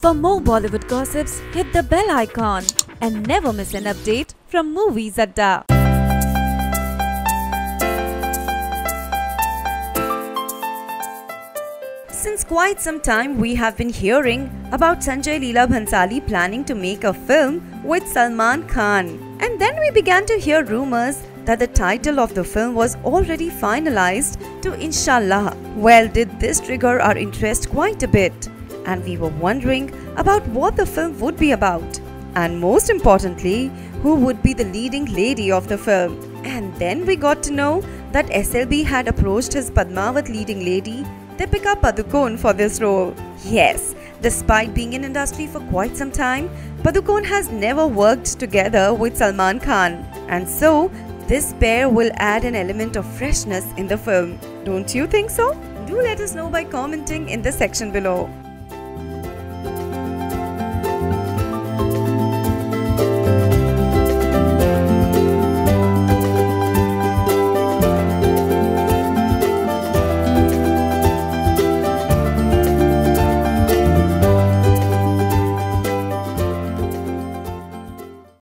For more Bollywood gossips, hit the bell icon and never miss an update from Movies Adda. Since quite some time, we have been hearing about Sanjay Leela Bhansali planning to make a film with Salman Khan. And then we began to hear rumors that the title of the film was already finalized to Inshallah. Well, did this trigger our interest quite a bit? And we were wondering about what the film would be about. And most importantly, who would be the leading lady of the film. And then we got to know that SLB had approached his Padmavat leading lady, Deepika Padukone, for this role. Yes, despite being in industry for quite some time, Padukone has never worked together with Salman Khan. And so, this pair will add an element of freshness in the film. Don't you think so? Do let us know by commenting in the section below.